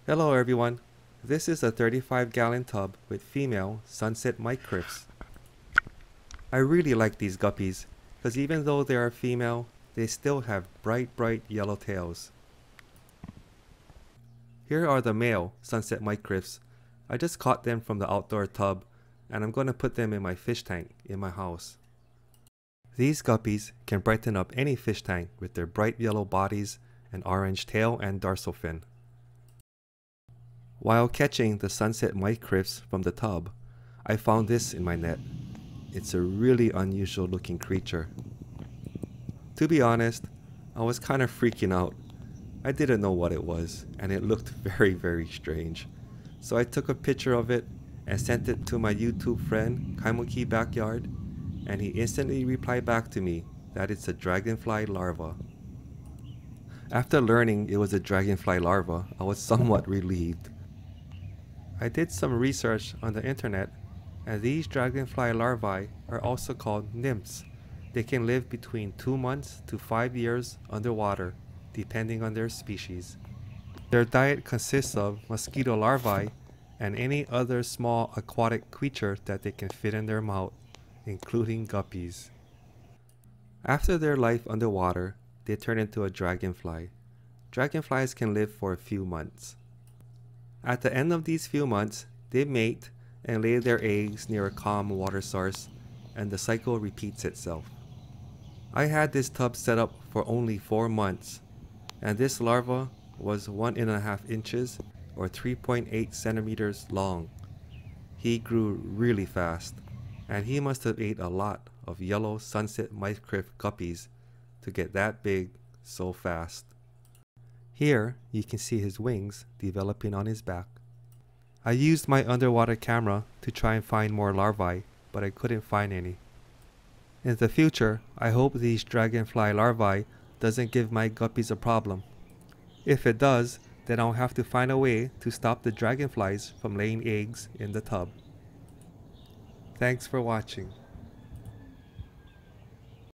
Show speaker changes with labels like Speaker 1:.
Speaker 1: Hello everyone, this is a 35-gallon tub with female sunset microfs. I really like these guppies because even though they are female, they still have bright yellow tails. Here are the male sunset microfs. I just caught them from the outdoor tub and I'm going to put them in my fish tank in my house. These guppies can brighten up any fish tank with their bright yellow bodies and orange tail and dorsal fin. While catching the sunset microfs from the tub, I found this in my net. It's a really unusual looking creature. To be honest, I was kind of freaking out. I didn't know what it was and it looked very strange. So I took a picture of it and sent it to my YouTube friend Kaimuki Backyard, and he instantly replied back to me that it's a dragonfly larva. After learning it was a dragonfly larva, I was somewhat relieved. I did some research on the internet, and these dragonfly larvae are also called nymphs. They can live between 2 months to 5 years underwater, depending on their species. Their diet consists of mosquito larvae and any other small aquatic creature that they can fit in their mouth, including guppies. After their life underwater, they turn into a dragonfly. Dragonflies can live for a few months. At the end of these few months, they mate and lay their eggs near a calm water source, and the cycle repeats itself. I had this tub set up for only 4 months, and this larva was 1.5 inches or 3.8 centimeters long. He grew really fast, and he must have ate a lot of yellow sunset microf guppies to get that big so fast. Here you can see his wings developing on his back. I used my underwater camera to try and find more larvae, but I couldn't find any. In the future, I hope these dragonfly larvae doesn't give my guppies a problem. If it does, then I'll have to find a way to stop the dragonflies from laying eggs in the tub. Thanks for watching.